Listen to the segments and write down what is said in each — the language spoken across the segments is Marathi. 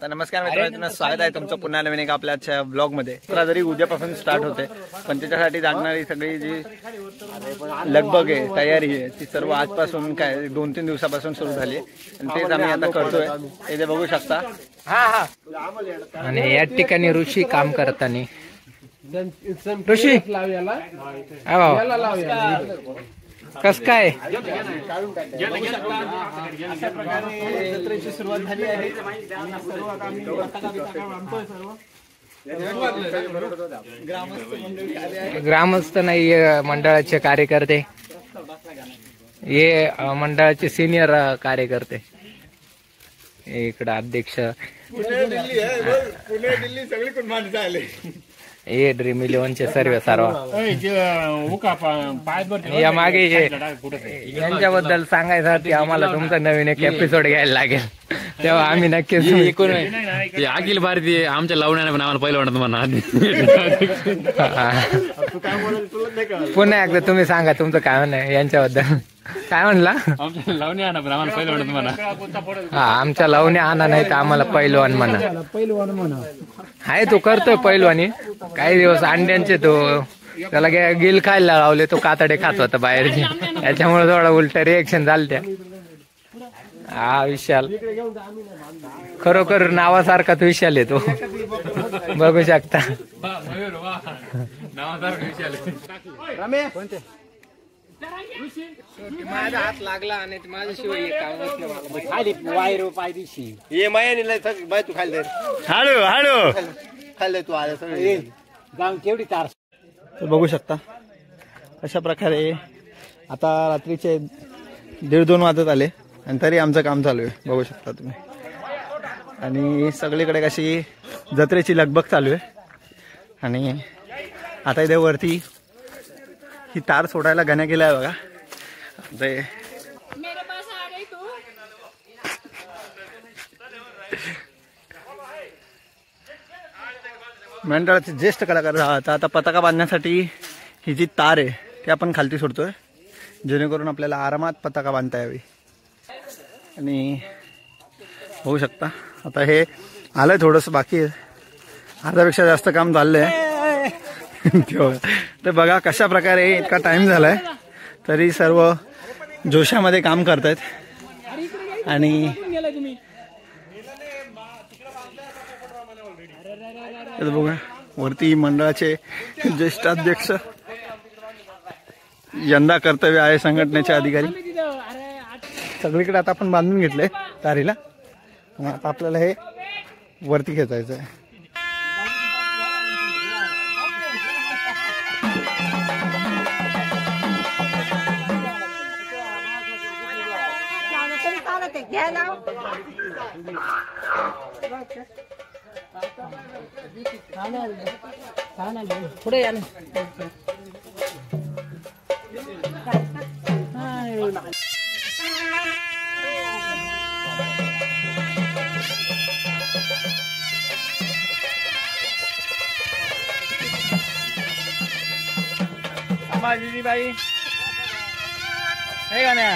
आता नमस्कार मित्रांनो, स्वागत आहे तुमचं पुन्हा नवीन एका आपल्या ब्लॉग मध्ये. तर जरी उद्यापासून स्टार्ट होते पण त्याच्यासाठी लागणारी सगळी जी लगबग आहे, तयारी आहे, ती सर्व आजपासून काय 2-3 दिवसापासून सुरू झाली आणि तेच आम्ही आता करतोय. इथे बघू शकता. आणि या ठिकाणी ऋषी काम करताना. ऋषी कस काय जत्रेची सुरुवात झाली आहे. ग्रामस्थ नाही, मंडळाचे कार्यकर्ते, हे मंडळाचे सिनियर कार्यकर्ते. इकडे अध्यक्ष, पुणे दिल्ली सगळीकडून माणसं आले. हे ड्रीम 11चे सर्व या मागे यांच्याबद्दल सांगायसाठी आम्हाला तुमचा नवीन एक एपिसोड घ्यायला लागेल, तेव्हा आम्ही नक्कीच अखिल भारतीय आमच्या लावण्याने पण आम्हाला पहिलं वाटत म्हणा. पुन्हा एकदा तुम्ही सांगा तुमचं काय म्हणणं यांच्याबद्दल. काय म्हणला? आमच्या लावणी आणा पण आम्हाला पहिलं वाटत म्हणा. हा, आमच्या लावणी आणा नाही तर आम्हाला पैलवान म्हणा. हाय तो करतोय पैलवानी. काही दिवस अंड्यांचे तो त्याला गिल खायला लावले, तो कातडे खात होता बाहेरची, त्याच्यामुळे थोडा उलट रिएक्शन झालं त्या. हा विशाल खरोखर नावासारखाच विशाल आहे तो, बघू शकता. माझा हात लागला आणि माझ्याशिवाय वायर पायरीशी ये मायानी बाय तू खाली हाडू हाडू खाल्ले तू आले सगळे जाऊन केवढी तार. बघू शकता अशा प्रकारे आता रात्रीचे 1:30-2 वाजत आले आणि तरी आमचं काम चालू आहे, बघू शकता तुम्ही. आणि सगळीकडे कशी जत्रेची लगबग चालू आहे. आणि आता इथे वरती ही तार सोडायला गण्या गेला आहे बघा. ते मंडळाचे ज्येष्ठ कलाकार आहात. आता पताका बांधण्यासाठी ही जी तार आहे ती आपण खालती सोडतोय, जेणेकरून आपल्याला आरामात पताका बांधता यावी. आणि होऊ शकता आता हे आलंय, थोडंसं बाकी आहे, अर्ध्यापेक्षा जास्त काम झालंय. तर बघा कशा प्रकारे इतका टाइम झालाय तरी सर्व जोशामध्ये काम करतायत. आणि बघा वरती मंडळाचे ज्येष्ठ अध्यक्ष, यंदा कर्तव्य आहे संघटनेचे अधिकारी, सगळीकडे आता आपण बांधून घेतलंय तारीला. आता आपल्याला हे वरती खेचायचं आहे. पुढे या ना. बाई हे गाण्या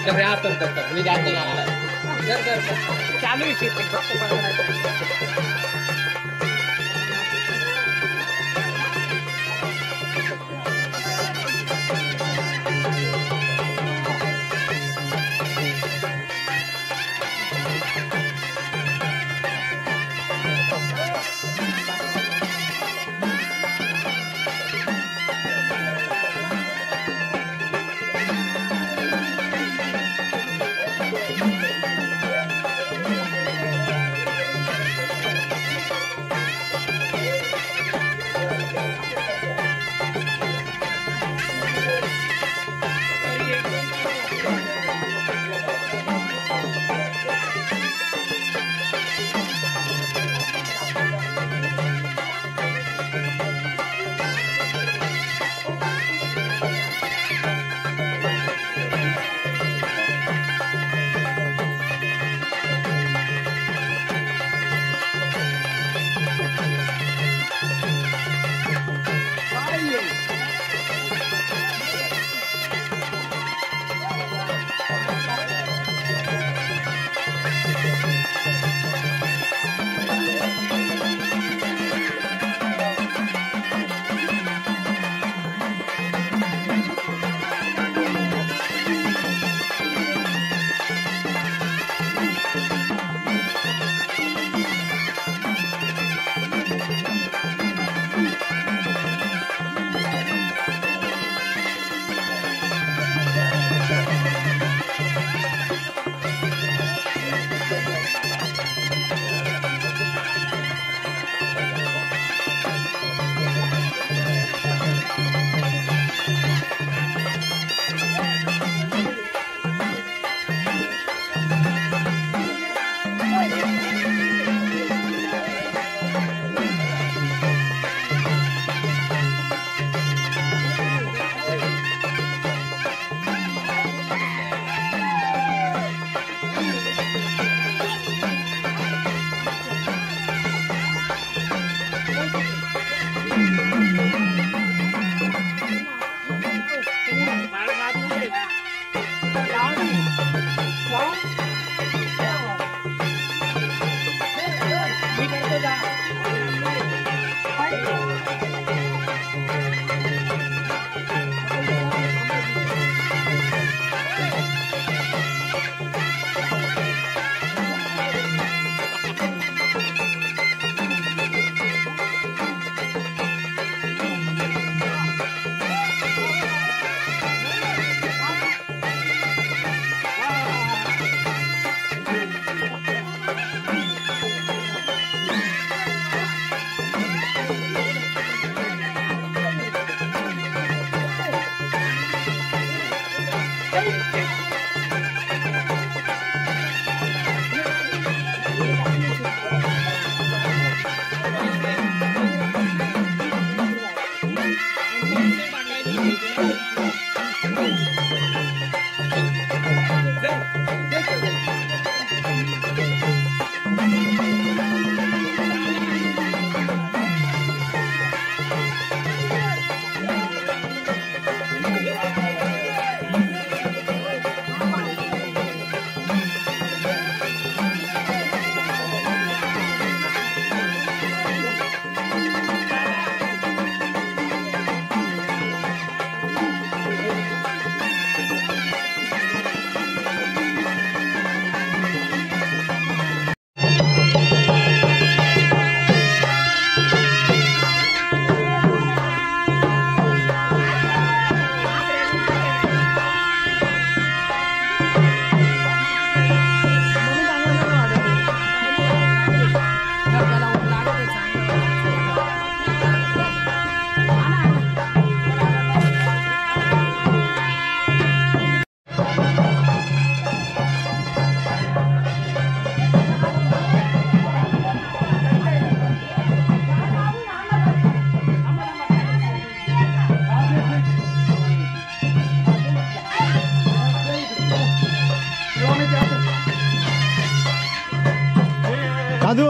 కాదు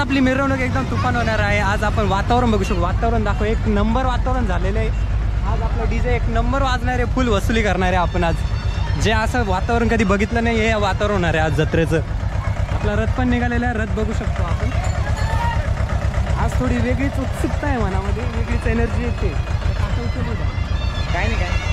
आपली मिरवणूक एकदम तुफान होणार आहे. आज आपण वातावरण बघू शकतो. वातावरण दाखव, एक नंबर वातावरण झालेलं आहे. आज आपलं डीजे एक नंबर वाजणार आहे, फुल वसुली करणार आहे आपण आज. जे असं वातावरण कधी बघितलं नाही हे वातावरण होणार आहे आज जत्रेचं. आपला रथ पण निघालेला आहे, रथ बघू शकतो आपण. आज थोडी वेगळीच उत्सुकता आहे मनामध्ये, वेगळीच एनर्जी येते. काय नाही काय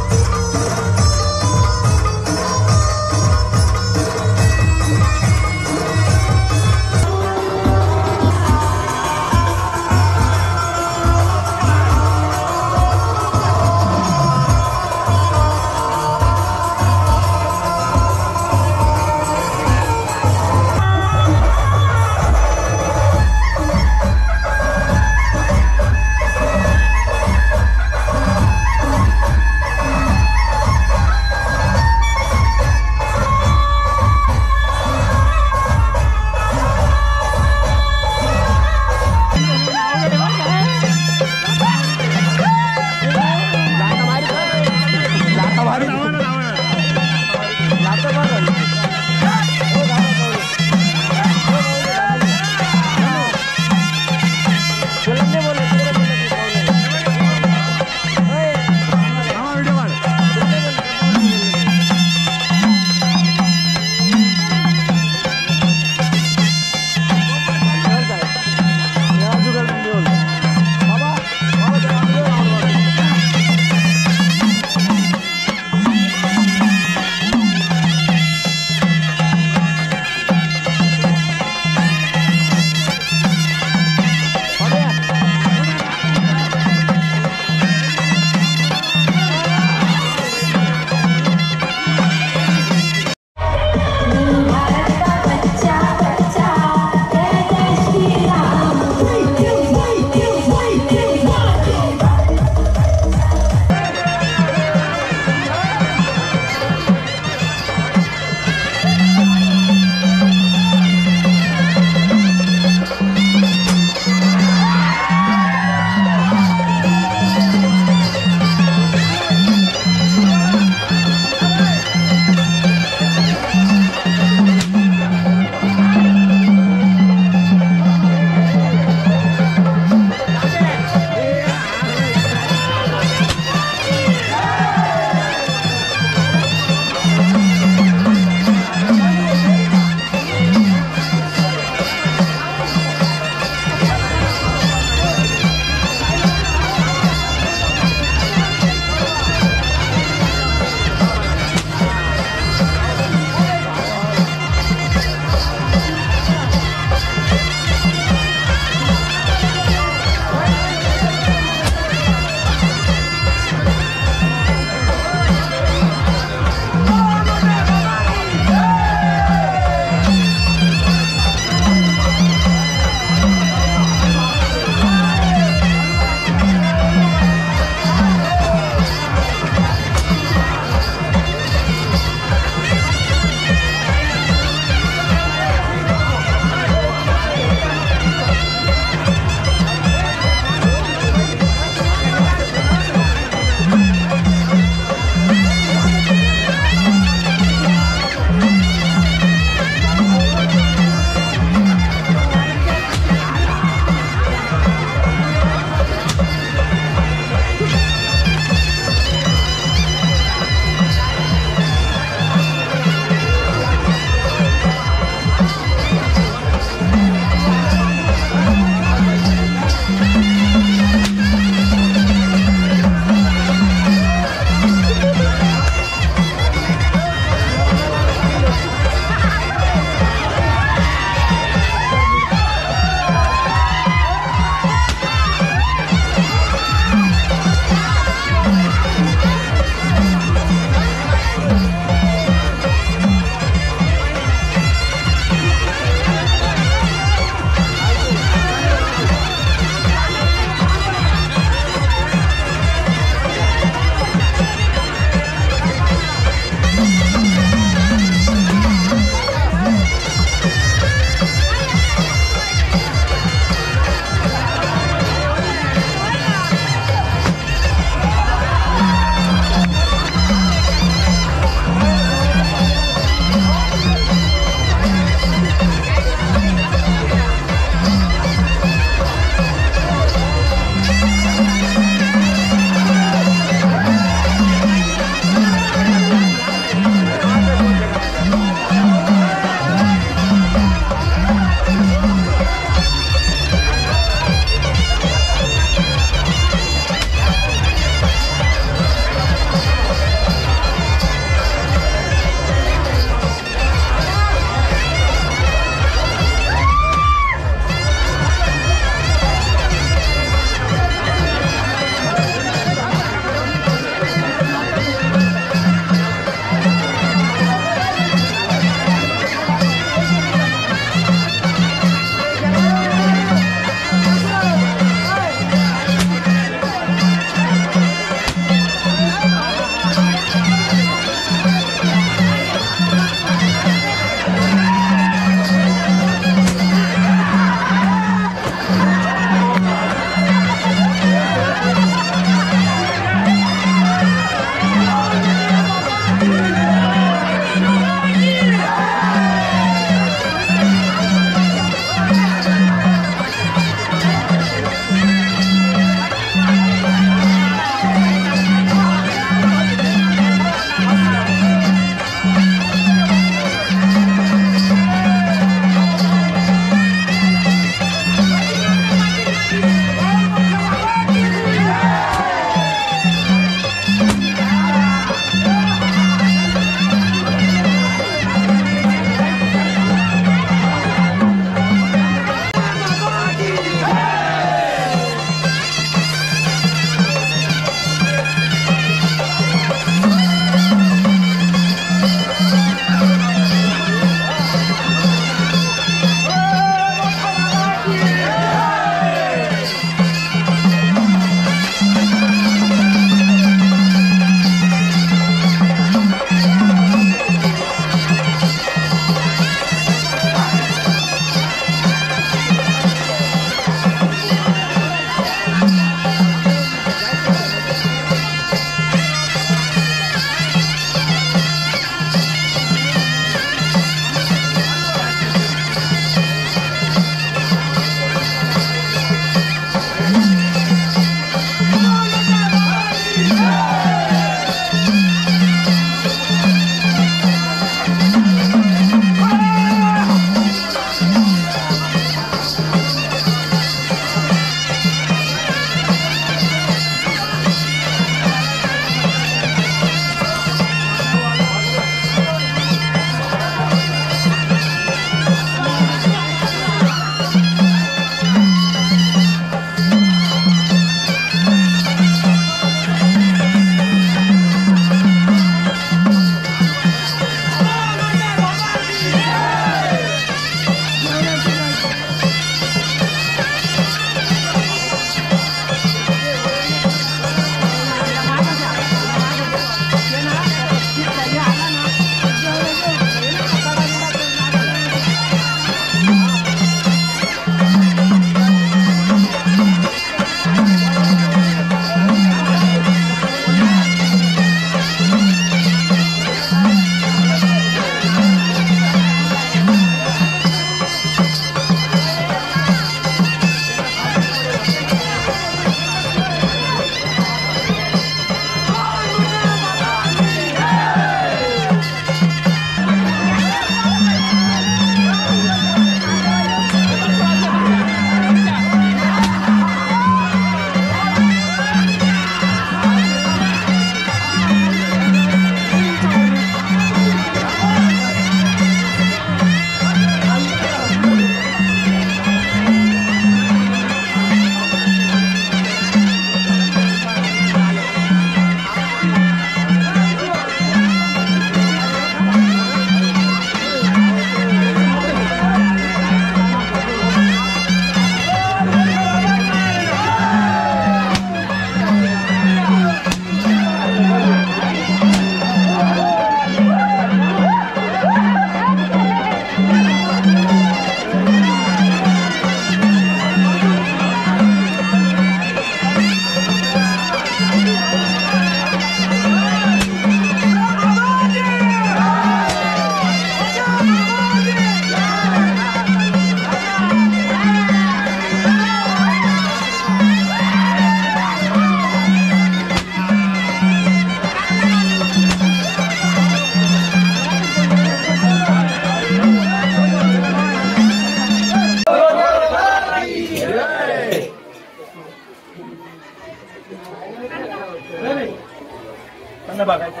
लग्न बघायचं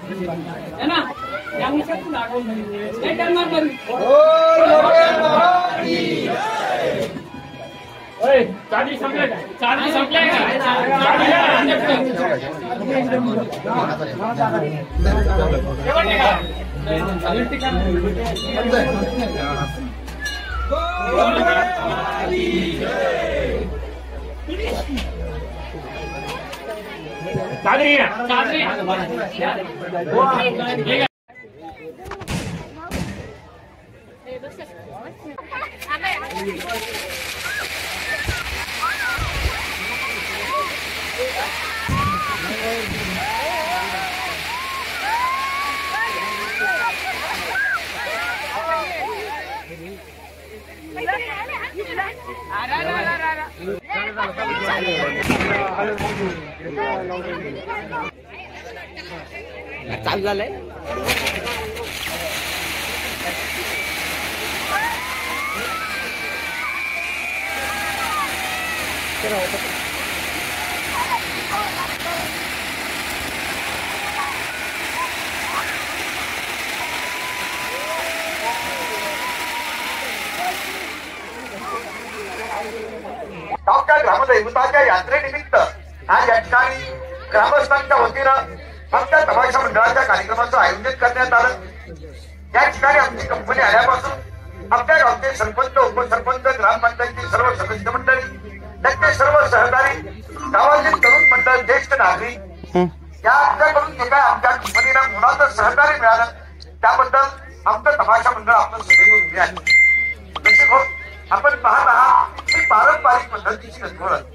चालू झालंय गावच्या ग्रामदैवताच्या यात्रेनिमित्त आज या ठिकाणी ग्रामस्थांच्या वतीनं फक्त तमाशा मंडळाच्या कार्यक्रमाचं आयोजन करण्यात आलं। या ठिकाणी आमची कंपनी आल्यापासून आपल्या गावचे सरपंच, उपसरपंच, ग्रामपंचायतीचे सर्व सदस्य मंडळी, त्यांचे सर्व सहकारी, गावातील तरुण मंडळ, ज्येष्ठ नागरिक या आमच्याकडून जे काय आमच्या कंपनीला मुलाचं सहकार्य मिळालं त्याबद्दल आमचं तमाशा मंडळ आपलं सदैव उभे आहे। नशीब हो, आपण पाहत आहात ही पारंपरिक पद्धतीची रंगवळण।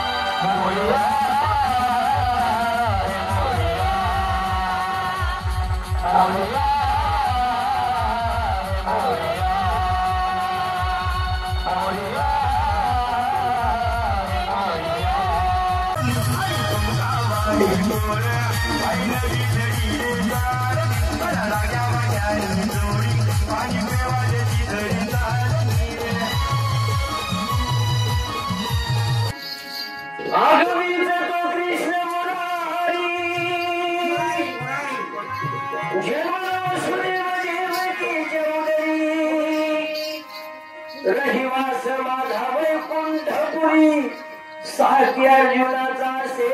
रहिवास माझा वैकुंठपुरी सात्या जीवनाचा से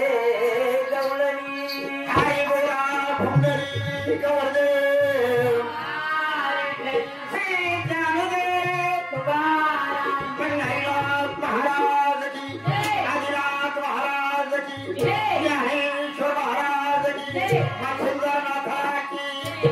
गवळणी आई बोला पुंडरी गवळणे महाराज की आदिनाथ महाराज की ज्ञानेश्वर महाराज की सुंदरनाथा की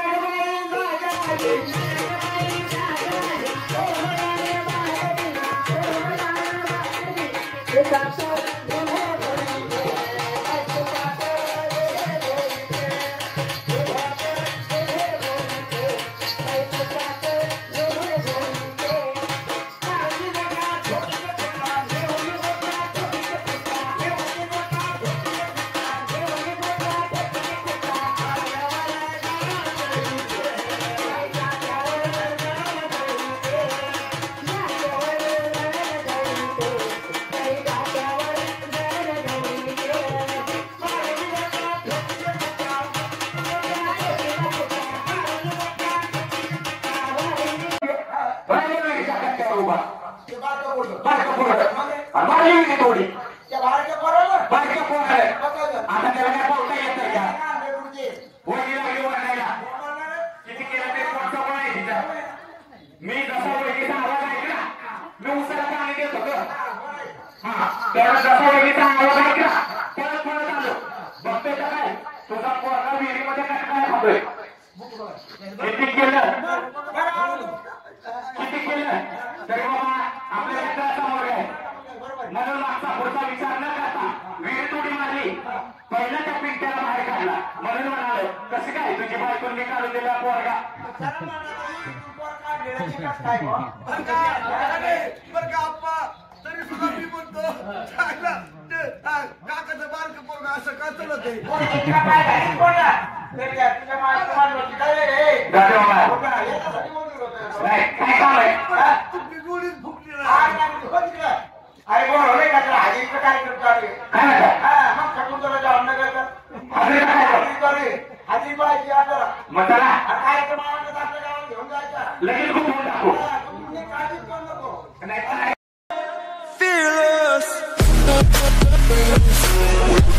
मी जसा वहिनीचा आवाज ऐकला मी उसाला पाणी देत होतो त्याला जसा वहिनीचा आवाज ऐकला परत परत आलो बघतोय का काय तुझा पोरगा विहिरीमध्ये काय काय खातोय किती केलं तरी बाबा आपल्या समोर आहे म्हणून मागचा पुढचा विचार न करता विहीर उडी मारली पहिल्या त्या पिंट्याला बाहेर काढला म्हणून म्हणालो कसं काय तुझी बायकोन मी काढून दिला पोरगा तरी सुद्धा मी म्हणतो काकाचं बारकं पोरगा असं का चलत तुमची गोळीच फुकली अरे बोल कार्यक्रम चालू आहे मग सगळं अन्न करतात हजरी टाकायचं हजरी पाहिजे आपल्याला मग चला कार्यक्रम आवडला आपल्या गावात घेऊन जायचा लगेच खूप होऊन टाकू तुम्ही काळजी करू नको नाही Fearless.